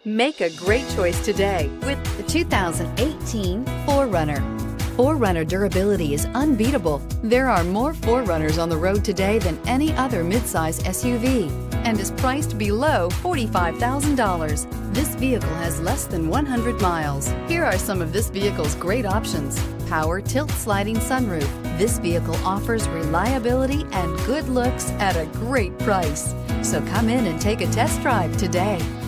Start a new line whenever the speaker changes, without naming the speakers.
Make a great choice today with the 2018 4Runner. 4Runner durability is unbeatable. There are more 4Runners on the road today than any other midsize SUV and is priced below $45,000. This vehicle has less than 100 miles. Here are some of this vehicle's great options: power tilt sliding sunroof. This vehicle offers reliability and good looks at a great price. So come in and take a test drive today.